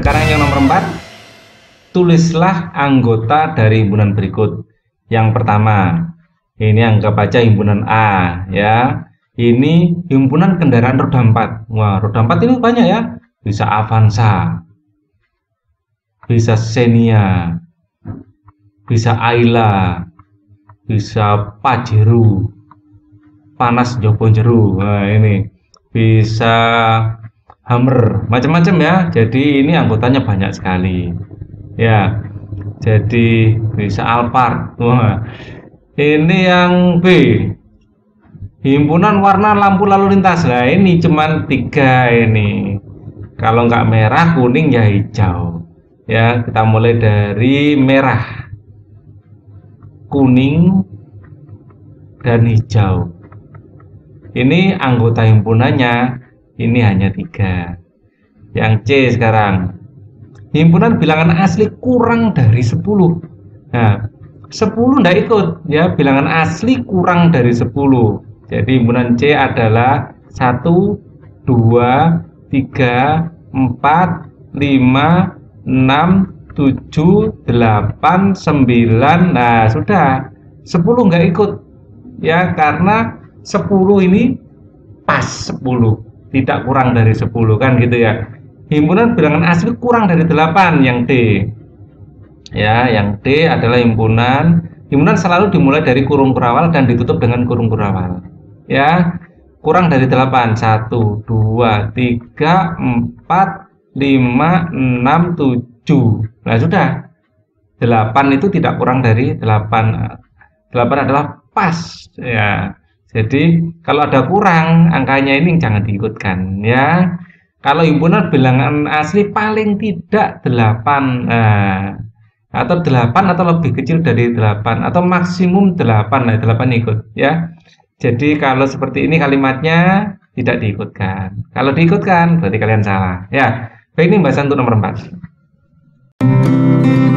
Sekarang yang nomor 4, tulislah anggota dari himpunan berikut. Yang pertama, ini anggap aja himpunan A ya. Ini himpunan kendaraan roda 4. Wah, roda 4 ini banyak ya. Bisa Avanza, bisa Xenia, bisa Ayla, bisa Pajero, Panas Jopo Jeru. Nah, ini bisa Hammer, macam-macam ya. Jadi ini anggotanya banyak sekali ya. Jadi bisa Alphard. Wah, ini yang B, himpunan warna lampu lalu lintas. Nah, ini cuman 3 ini. Kalau nggak merah, kuning ya hijau. Ya, kita mulai dari merah, kuning, dan hijau. Ini anggota himpunannya, ini hanya 3. Yang C sekarang, himpunan bilangan asli kurang dari 10. Nah, 10 nggak ikut ya, bilangan asli kurang dari 10. Jadi himpunan C adalah 1, 2, 3, 4, 5, 6, 7, 8, 9. Nah, sudah. 10 nggak ikut ya, karena 10 ini pas 10, tidak kurang dari 10 kan gitu ya. Himpunan bilangan asli kurang dari 8, yang D. Ya, yang D adalah himpunan selalu dimulai dari kurung kurawal dan ditutup dengan kurung kurawal. Ya, kurang dari 8. 1, 2, 3, 4, 5, 6, 7. Nah, sudah. 8 itu tidak kurang dari 8. 8 adalah pas ya. Jadi kalau ada kurang, angkanya ini jangan diikutkan ya. Kalau himpunan bilangan asli paling tidak 8, nah, atau 8 atau lebih kecil dari 8 atau maksimum 8, nah 8 ikut ya. Jadi kalau seperti ini kalimatnya tidak diikutkan. Kalau diikutkan berarti kalian salah ya. Baik, ini pembahasan untuk nomor 4.